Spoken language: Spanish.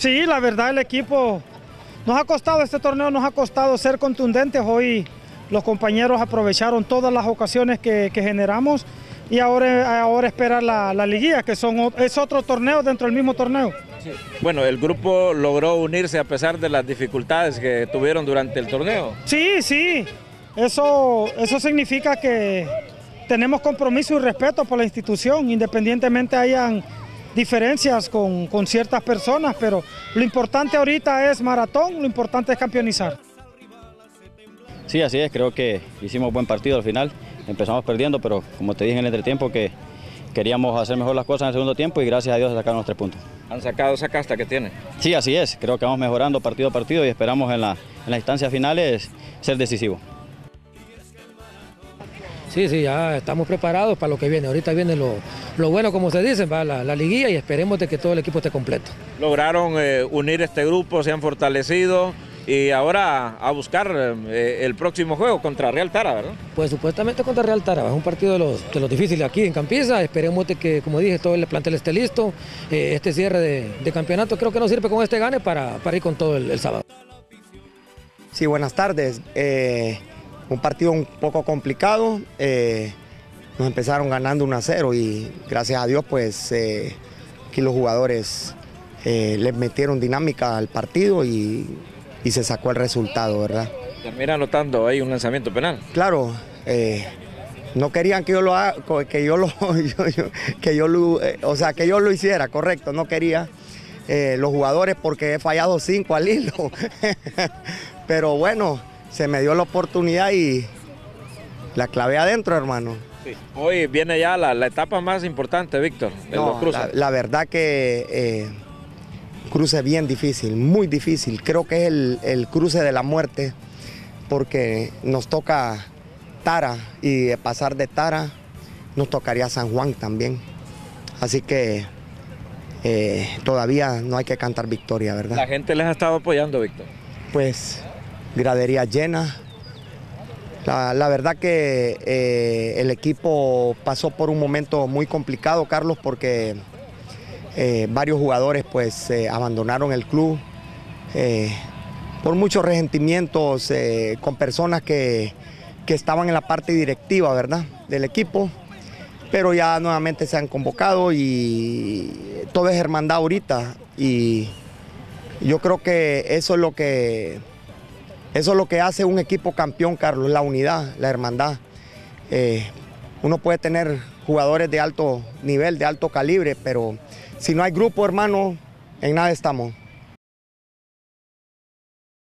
Sí, la verdad el equipo nos ha costado, este torneo nos ha costado ser contundentes. Hoy los compañeros aprovecharon todas las ocasiones que generamos y ahora esperar la liguilla, que es otro torneo dentro del mismo torneo. Sí. Bueno, el grupo logró unirse a pesar de las dificultades que tuvieron durante el torneo. Sí, sí, eso significa que tenemos compromiso y respeto por la institución, independientemente hayan diferencias con ciertas personas, pero lo importante ahorita es maratón, lo importante es campeonizar. Sí, así es, creo que hicimos buen partido al final, empezamos perdiendo, pero como te dije en el entretiempo que queríamos hacer mejor las cosas en el segundo tiempo y gracias a Dios sacaron los 3 puntos. ¿Han sacado esa casta que tiene? Sí, así es, creo que vamos mejorando partido a partido y esperamos en las instancias finales ser decisivos. Sí, ya estamos preparados para lo que viene. Ahorita viene lo bueno, como se dice, va la liguilla y esperemos de que todo el equipo esté completo. Lograron unir este grupo, se han fortalecido y ahora a buscar el próximo juego contra Real Tara, ¿verdad? Pues supuestamente contra Real Tara, es un partido de los difíciles aquí en Campiza. Esperemos de que, como dije, todo el plantel esté listo. Este cierre de campeonato creo que nos sirve con este gane para ir con todo el sábado. Sí, buenas tardes. Un partido un poco complicado, nos empezaron ganando 1-0 y gracias a Dios pues aquí los jugadores les metieron dinámica al partido y se sacó el resultado, ¿verdad? Termina anotando ahí un lanzamiento penal. Claro, no querían que yo lo haga, que yo lo hiciera, correcto, no quería los jugadores porque he fallado 5 al hilo, pero bueno, se me dio la oportunidad y la clavé adentro, hermano. Sí. Hoy viene ya la etapa más importante, Víctor, de los cruces. La verdad que cruce bien difícil, muy difícil. Creo que es el cruce de la muerte, porque nos toca Tara y de pasar de Tara nos tocaría San Juan también. Así que todavía no hay que cantar victoria, ¿verdad? La gente les ha estado apoyando, Víctor. Pues gradería llena. La verdad que el equipo pasó por un momento muy complicado, Carlos, porque varios jugadores pues abandonaron el club por muchos resentimientos con personas que estaban en la parte directiva, ¿verdad?, del equipo, pero ya nuevamente se han convocado y todo es hermandad ahorita y yo creo que eso es lo que hace un equipo campeón, Carlos, la unidad, la hermandad. Uno puede tener jugadores de alto nivel, de alto calibre, pero si no hay grupo, hermano, en nada estamos.